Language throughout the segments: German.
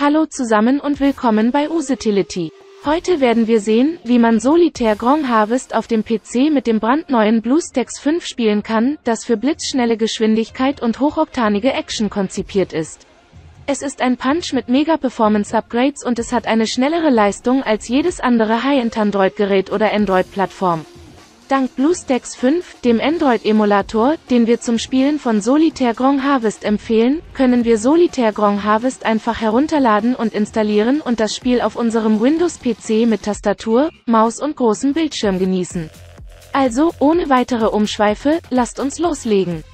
Hallo zusammen und willkommen bei Usetility. Heute werden wir sehen, wie man Solitaire Grand Harvest auf dem PC mit dem brandneuen BlueStacks 5 spielen kann, das für blitzschnelle Geschwindigkeit und hochoktanige Action konzipiert ist. Es ist ein Punch mit Mega-Performance-Upgrades und es hat eine schnellere Leistung als jedes andere High-End-Android-Gerät oder Android-Plattform. Dank BlueStacks 5, dem Android-Emulator, den wir zum Spielen von Solitaire Grand Harvest empfehlen, können wir Solitaire Grand Harvest einfach herunterladen und installieren und das Spiel auf unserem Windows-PC mit Tastatur, Maus und großem Bildschirm genießen. Also, ohne weitere Umschweife, lasst uns loslegen.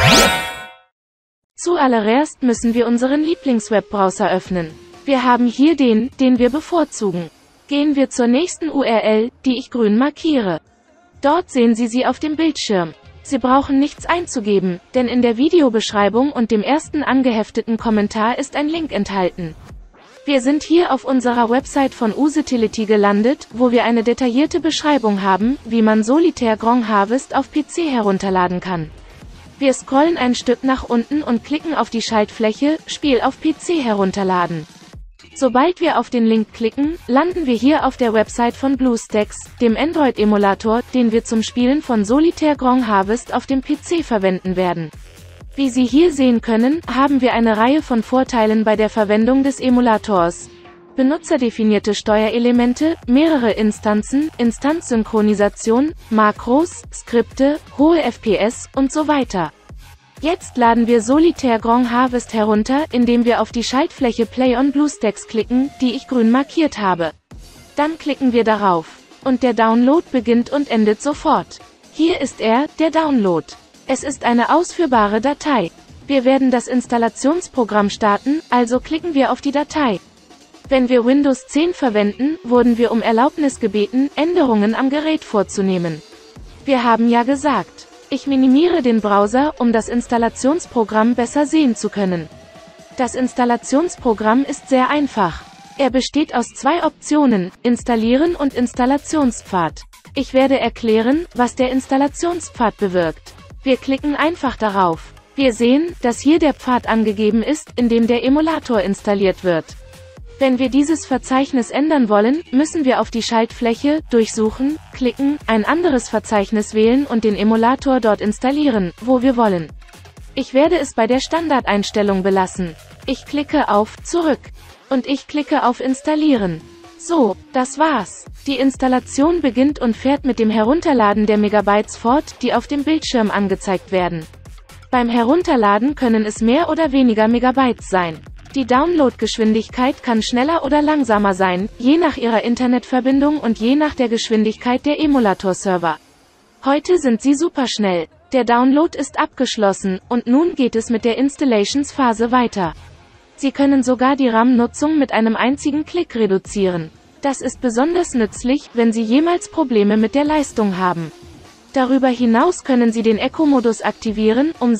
Zuallererst müssen wir unseren Lieblingswebbrowser öffnen. Wir haben hier den wir bevorzugen. Gehen wir zur nächsten URL, die ich grün markiere. Dort sehen Sie sie auf dem Bildschirm. Sie brauchen nichts einzugeben, denn in der Videobeschreibung und dem ersten angehefteten Kommentar ist ein Link enthalten. Wir sind hier auf unserer Website von Usetility gelandet, wo wir eine detaillierte Beschreibung haben, wie man Solitaire Grand Harvest auf PC herunterladen kann. Wir scrollen ein Stück nach unten und klicken auf die Schaltfläche Spiel auf PC herunterladen. Sobald wir auf den Link klicken, landen wir hier auf der Website von BlueStacks, dem Android-Emulator, den wir zum Spielen von Solitaire Grand Harvest auf dem PC verwenden werden. Wie Sie hier sehen können, haben wir eine Reihe von Vorteilen bei der Verwendung des Emulators. Benutzerdefinierte Steuerelemente, mehrere Instanzen, Instanzsynchronisation, Makros, Skripte, hohe FPS und so weiter. Jetzt laden wir Solitaire Grand Harvest herunter, indem wir auf die Schaltfläche Play on BlueStacks klicken, die ich grün markiert habe. Dann klicken wir darauf. Und der Download beginnt und endet sofort. Hier ist er, der Download. Es ist eine ausführbare Datei. Wir werden das Installationsprogramm starten, also klicken wir auf die Datei. Wenn wir Windows 10 verwenden, wurden wir um Erlaubnis gebeten, Änderungen am Gerät vorzunehmen. Wir haben ja gesagt. Ich minimiere den Browser, um das Installationsprogramm besser sehen zu können. Das Installationsprogramm ist sehr einfach. Er besteht aus zwei Optionen, Installieren und Installationspfad. Ich werde erklären, was der Installationspfad bewirkt. Wir klicken einfach darauf. Wir sehen, dass hier der Pfad angegeben ist, in dem der Emulator installiert wird. Wenn wir dieses Verzeichnis ändern wollen, müssen wir auf die Schaltfläche Durchsuchen klicken, ein anderes Verzeichnis wählen und den Emulator dort installieren, wo wir wollen. Ich werde es bei der Standardeinstellung belassen. Ich klicke auf Zurück. Und ich klicke auf Installieren. So, das war's. Die Installation beginnt und fährt mit dem Herunterladen der Megabytes fort, die auf dem Bildschirm angezeigt werden. Beim Herunterladen können es mehr oder weniger Megabytes sein. Die Downloadgeschwindigkeit kann schneller oder langsamer sein, je nach Ihrer Internetverbindung und je nach der Geschwindigkeit der Emulator-Server. Heute sind sie superschnell. Der Download ist abgeschlossen, und nun geht es mit der Installationsphase weiter. Sie können sogar die RAM-Nutzung mit einem einzigen Klick reduzieren. Das ist besonders nützlich, wenn Sie jemals Probleme mit der Leistung haben. Darüber hinaus können Sie den Eco-Modus aktivieren, um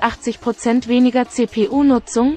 87% weniger CPU-Nutzung,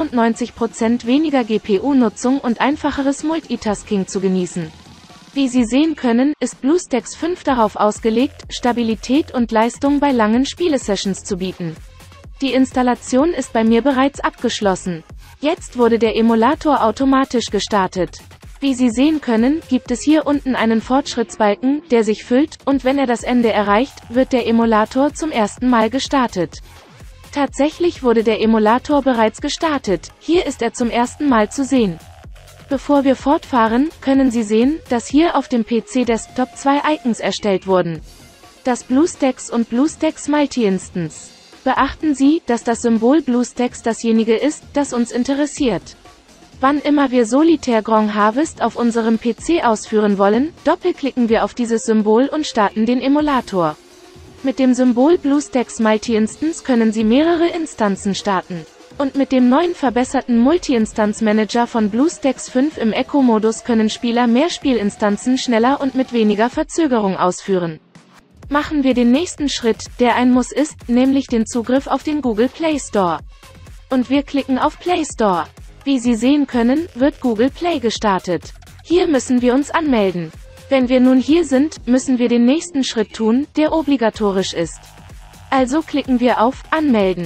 97% weniger GPU-Nutzung und einfacheres Multitasking zu genießen. Wie Sie sehen können, ist BlueStacks 5 darauf ausgelegt, Stabilität und Leistung bei langen Spielesessions zu bieten. Die Installation ist bei mir bereits abgeschlossen. Jetzt wurde der Emulator automatisch gestartet. Wie Sie sehen können, gibt es hier unten einen Fortschrittsbalken, der sich füllt, und wenn er das Ende erreicht, wird der Emulator zum ersten Mal gestartet. Tatsächlich wurde der Emulator bereits gestartet, hier ist er zum ersten Mal zu sehen. Bevor wir fortfahren, können Sie sehen, dass hier auf dem PC-Desktop zwei Icons erstellt wurden. Das BlueStacks und BlueStacks Multi-Instance. Beachten Sie, dass das Symbol BlueStacks dasjenige ist, das uns interessiert. Wann immer wir Solitaire Grand Harvest auf unserem PC ausführen wollen, doppelklicken wir auf dieses Symbol und starten den Emulator. Mit dem Symbol BlueStacks Multi-Instance können Sie mehrere Instanzen starten. Und mit dem neuen verbesserten Multi-Instanz-Manager von BlueStacks 5 im Eco-Modus können Spieler mehr Spielinstanzen schneller und mit weniger Verzögerung ausführen. Machen wir den nächsten Schritt, der ein Muss ist, nämlich den Zugriff auf den Google Play Store. Und wir klicken auf Play Store. Wie Sie sehen können, wird Google Play gestartet. Hier müssen wir uns anmelden. Wenn wir nun hier sind, müssen wir den nächsten Schritt tun, der obligatorisch ist. Also klicken wir auf Anmelden.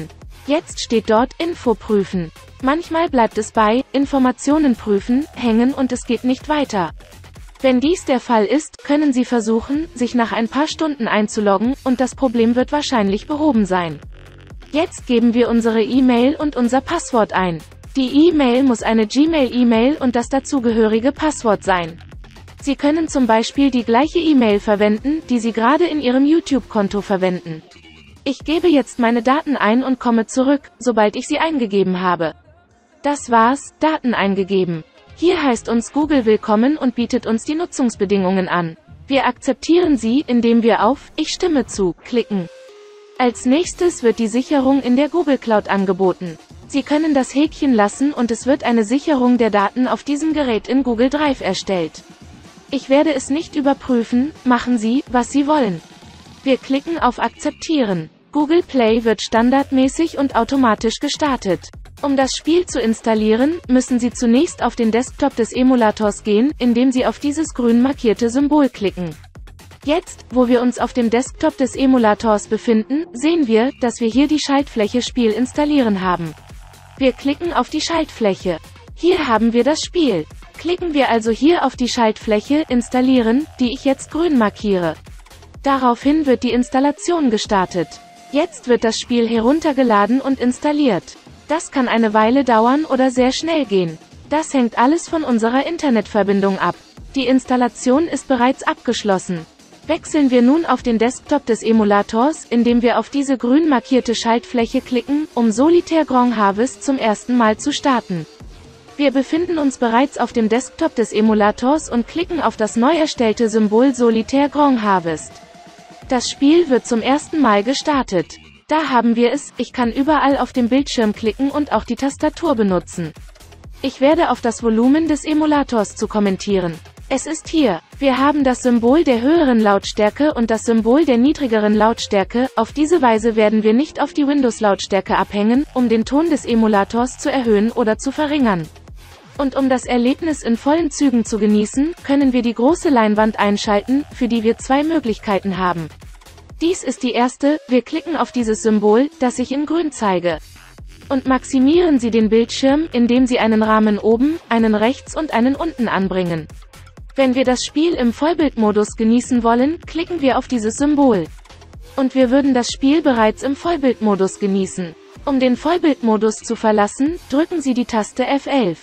Jetzt steht dort Info prüfen. Manchmal bleibt es bei Informationen prüfen hängen und es geht nicht weiter. Wenn dies der Fall ist, können Sie versuchen, sich nach ein paar Stunden einzuloggen, und das Problem wird wahrscheinlich behoben sein. Jetzt geben wir unsere E-Mail und unser Passwort ein. Die E-Mail muss eine Gmail-E-Mail und das dazugehörige Passwort sein. Sie können zum Beispiel die gleiche E-Mail verwenden, die Sie gerade in Ihrem YouTube-Konto verwenden. Ich gebe jetzt meine Daten ein und komme zurück, sobald ich sie eingegeben habe. Das war's, Daten eingegeben. Hier heißt uns Google willkommen und bietet uns die Nutzungsbedingungen an. Wir akzeptieren sie, indem wir auf Ich stimme zu klicken. Als nächstes wird die Sicherung in der Google Cloud angeboten. Sie können das Häkchen lassen und es wird eine Sicherung der Daten auf diesem Gerät in Google Drive erstellt. Ich werde es nicht überprüfen, machen Sie, was Sie wollen. Wir klicken auf Akzeptieren. Google Play wird standardmäßig und automatisch gestartet. Um das Spiel zu installieren, müssen Sie zunächst auf den Desktop des Emulators gehen, indem Sie auf dieses grün markierte Symbol klicken. Jetzt, wo wir uns auf dem Desktop des Emulators befinden, sehen wir, dass wir hier die Schaltfläche Spiel installieren haben. Wir klicken auf die Schaltfläche. Hier haben wir das Spiel. Klicken wir also hier auf die Schaltfläche Installieren, die ich jetzt grün markiere. Daraufhin wird die Installation gestartet. Jetzt wird das Spiel heruntergeladen und installiert. Das kann eine Weile dauern oder sehr schnell gehen. Das hängt alles von unserer Internetverbindung ab. Die Installation ist bereits abgeschlossen. Wechseln wir nun auf den Desktop des Emulators, indem wir auf diese grün markierte Schaltfläche klicken, um Solitaire Grand Harvest zum ersten Mal zu starten. Wir befinden uns bereits auf dem Desktop des Emulators und klicken auf das neu erstellte Symbol Solitaire Grand Harvest. Das Spiel wird zum ersten Mal gestartet. Da haben wir es, ich kann überall auf dem Bildschirm klicken und auch die Tastatur benutzen. Ich werde auf das Volumen des Emulators zu kommentieren. Es ist hier. Wir haben das Symbol der höheren Lautstärke und das Symbol der niedrigeren Lautstärke. Auf diese Weise werden wir nicht auf die Windows-Lautstärke abhängen, um den Ton des Emulators zu erhöhen oder zu verringern. Und um das Erlebnis in vollen Zügen zu genießen, können wir die große Leinwand einschalten, für die wir zwei Möglichkeiten haben. Dies ist die erste, wir klicken auf dieses Symbol, das ich in grün zeige. Und maximieren Sie den Bildschirm, indem Sie einen Rahmen oben, einen rechts und einen unten anbringen. Wenn wir das Spiel im Vollbildmodus genießen wollen, klicken wir auf dieses Symbol. Und wir würden das Spiel bereits im Vollbildmodus genießen. Um den Vollbildmodus zu verlassen, drücken Sie die Taste F11.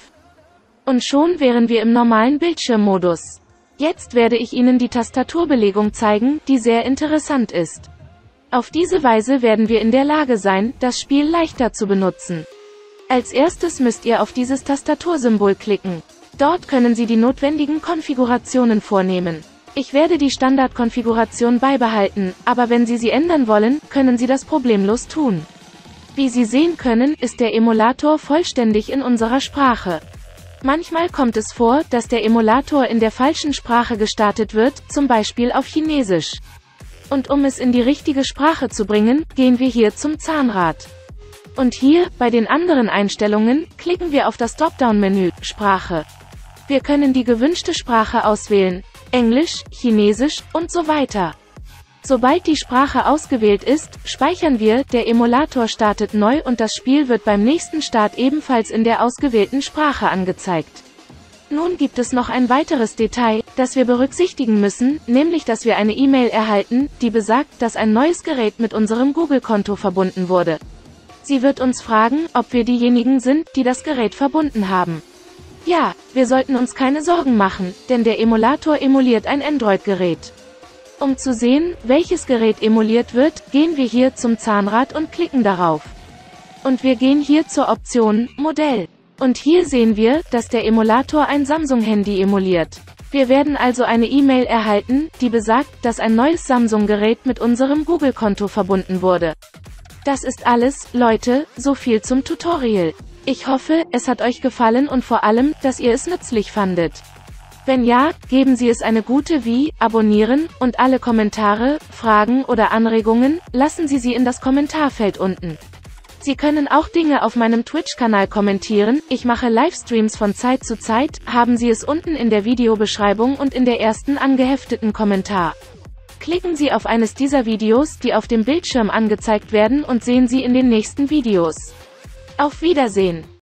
Und schon wären wir im normalen Bildschirmmodus. Jetzt werde ich Ihnen die Tastaturbelegung zeigen, die sehr interessant ist. Auf diese Weise werden wir in der Lage sein, das Spiel leichter zu benutzen. Als erstes müsst ihr auf dieses Tastatursymbol klicken. Dort können Sie die notwendigen Konfigurationen vornehmen. Ich werde die Standardkonfiguration beibehalten, aber wenn Sie sie ändern wollen, können Sie das problemlos tun. Wie Sie sehen können, ist der Emulator vollständig in unserer Sprache. Manchmal kommt es vor, dass der Emulator in der falschen Sprache gestartet wird, zum Beispiel auf Chinesisch. Und um es in die richtige Sprache zu bringen, gehen wir hier zum Zahnrad. Und hier, bei den anderen Einstellungen, klicken wir auf das Dropdown-Menü, Sprache. Wir können die gewünschte Sprache auswählen, Englisch, Chinesisch und so weiter. Sobald die Sprache ausgewählt ist, speichern wir, der Emulator startet neu und das Spiel wird beim nächsten Start ebenfalls in der ausgewählten Sprache angezeigt. Nun gibt es noch ein weiteres Detail, das wir berücksichtigen müssen, nämlich dass wir eine E-Mail erhalten, die besagt, dass ein neues Gerät mit unserem Google-Konto verbunden wurde. Sie wird uns fragen, ob wir diejenigen sind, die das Gerät verbunden haben. Ja, wir sollten uns keine Sorgen machen, denn der Emulator emuliert ein Android-Gerät. Um zu sehen, welches Gerät emuliert wird, gehen wir hier zum Zahnrad und klicken darauf. Und wir gehen hier zur Option Modell. Und hier sehen wir, dass der Emulator ein Samsung-Handy emuliert. Wir werden also eine E-Mail erhalten, die besagt, dass ein neues Samsung-Gerät mit unserem Google-Konto verbunden wurde. Das ist alles, Leute, so viel zum Tutorial. Ich hoffe, es hat euch gefallen und vor allem, dass ihr es nützlich fandet. Wenn ja, geben Sie es eine gute wie, abonnieren, und alle Kommentare, Fragen oder Anregungen, lassen Sie sie in das Kommentarfeld unten. Sie können auch Dinge auf meinem Twitch-Kanal kommentieren, ich mache Livestreams von Zeit zu Zeit, haben Sie es unten in der Videobeschreibung und in der ersten angehefteten Kommentar. Klicken Sie auf eines dieser Videos, die auf dem Bildschirm angezeigt werden, und sehen Sie in den nächsten Videos. Auf Wiedersehen!